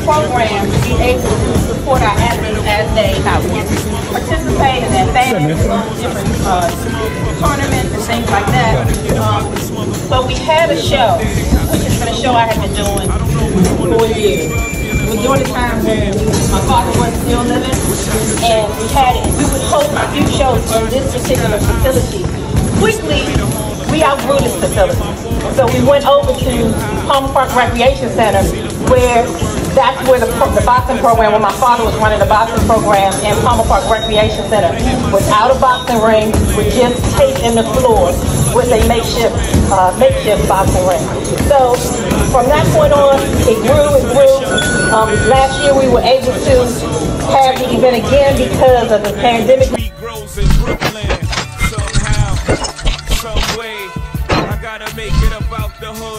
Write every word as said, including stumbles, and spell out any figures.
program to be able to support our athletes as they participate in advance on different uh, tournaments and things like that. Um, so we had a show, which has been a show I have been doing for years. It was during the time when my father was still living, and we had it. We would host a few shows in this particular facility. Quickly, we outgrew this facility. So we went over to Palmer Park Recreation Center, where that's where the, the boxing program, when my father was running the boxing program in Palmer Park Recreation Center, without a boxing ring, with just tape in the floor, with a makeshift, uh, makeshift boxing ring. So from that point on, it grew and grew. Um, last year we were able to have the event again because of the pandemic.